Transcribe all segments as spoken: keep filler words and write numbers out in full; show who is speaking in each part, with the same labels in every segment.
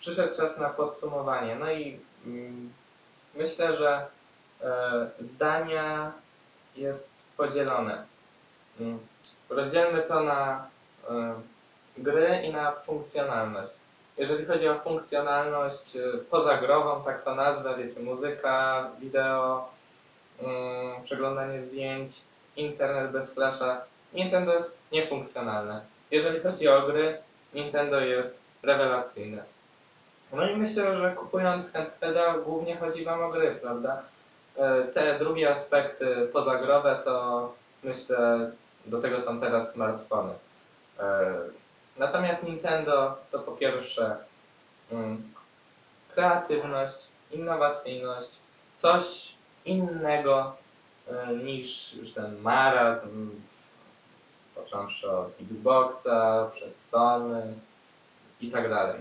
Speaker 1: przyszedł czas na podsumowanie. No i mm, myślę, że e, zdania jest podzielone. Mm, rozdzielmy to na e, gry i na funkcjonalność. Jeżeli chodzi o funkcjonalność e, pozagrową, tak to nazwę, wiecie, muzyka, wideo, mm, przeglądanie zdjęć, internet bez flasha, Nintendo jest niefunkcjonalne. Jeżeli chodzi o gry, Nintendo jest rewelacyjne. No i myślę, że kupując handhelda głównie chodzi Wam o gry, prawda? E, Te drugie aspekty pozagrowe to myślę, do tego są teraz smartfony. E, Natomiast Nintendo to po pierwsze mm, kreatywność, innowacyjność, coś innego e, niż już ten marazm, począwszy od Xboxa, przez Sony i tak dalej.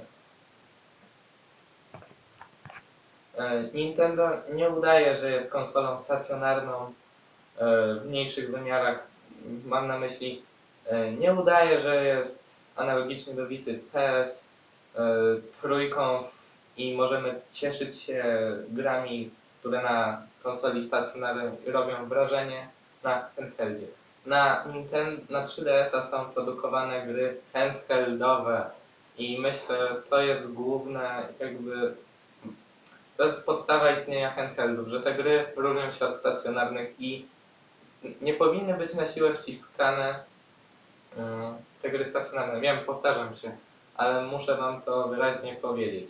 Speaker 1: Nintendo nie udaje, że jest konsolą stacjonarną w mniejszych wymiarach. Mam na myśli, nie udaje, że jest analogicznie do Vity P S trójką i możemy cieszyć się grami, które na konsoli stacjonarnej robią wrażenie na handheldzie. Na, Nintendo, na trzy D S a są produkowane gry handheldowe i myślę, to jest główne jakby to jest podstawa istnienia handheldów, że te gry różnią się od stacjonarnych i nie powinny być na siłę wciskane te gry stacjonarne. Wiem, powtarzam się, ale muszę Wam to wyraźnie powiedzieć.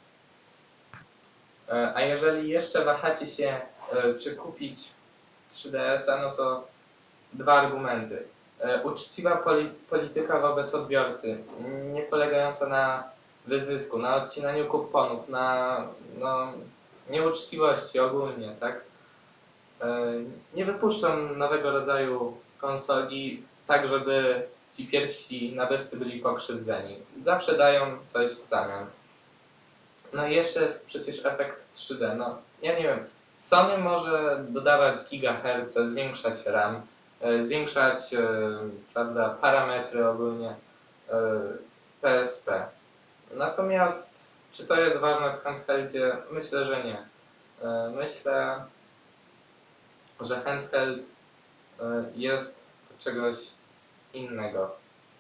Speaker 1: A jeżeli jeszcze wahacie się, czy kupić trzy D S a, no to dwa argumenty. Uczciwa polityka wobec odbiorcy, nie polegająca na wyzysku, na odcinaniu kuponów, na no, nieuczciwości ogólnie, tak? Nie wypuszczą nowego rodzaju konsoli tak, żeby ci pierwsi nabywcy byli pokrzywdzeni. Zawsze dają coś w zamian. No i jeszcze jest przecież efekt trzy D. No, ja nie wiem, Sony może dodawać gigaherce, zwiększać RAM, zwiększać prawda, parametry ogólnie P S P. Natomiast czy to jest ważne w handheldzie? Myślę, że nie. Myślę, że handheld jest czegoś innego.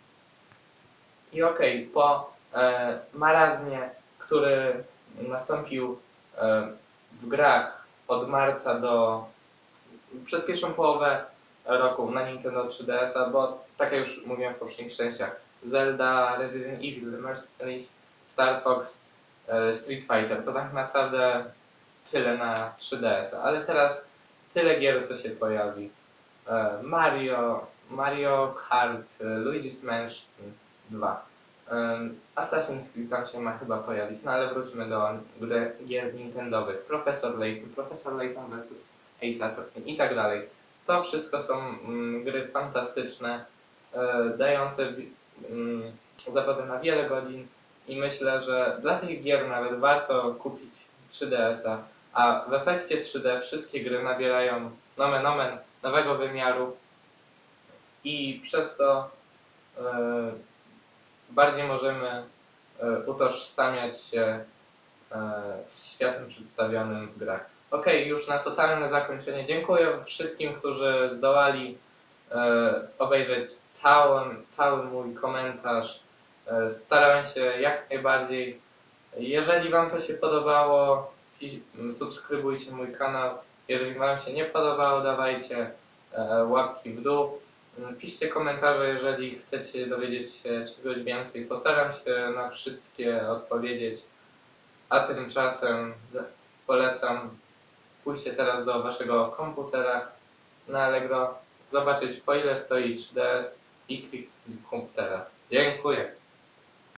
Speaker 1: I okej, okay, po e, marazmie, który nastąpił e, w grach od marca do przez pierwszą połowę roku na Nintendo trzy D S a, bo tak jak już mówiłem w poprzednich częściach, Zelda, Resident Evil, Mercenaries, Star Fox, e, Street Fighter, to tak naprawdę tyle na trzy D S a, ale teraz tyle gier, co się pojawi. E, Mario, Mario Kart, Luigi's Mansion dwa. Assassin's Creed tam się ma chyba pojawić, no ale wróćmy do gier Nintendowych. Professor Layton, Professor Layton versus Ace Attorney i tak dalej. To wszystko są mm, gry fantastyczne, e, dające mm, zabawę na wiele godzin i myślę, że dla tych gier nawet warto kupić trzy D S a, a w efekcie trzy D wszystkie gry nabierają nomen omen nowego wymiaru i przez to e, bardziej możemy e, utożsamiać się e, z światem przedstawionym w grach. Ok, już na totalne zakończenie dziękuję wszystkim, którzy zdołali e, obejrzeć cały, cały mój komentarz. E, starałem się jak najbardziej. Jeżeli Wam to się podobało, subskrybujcie mój kanał. Jeżeli Wam się nie podobało, dawajcie e, łapki w dół. Piszcie komentarze, jeżeli chcecie dowiedzieć się czegoś więcej. Postaram się na wszystkie odpowiedzieć. A tymczasem polecam pójście teraz do Waszego komputera na Allegro, zobaczyć po ile stoi trzy D S i kliknąć kup teraz. Dziękuję.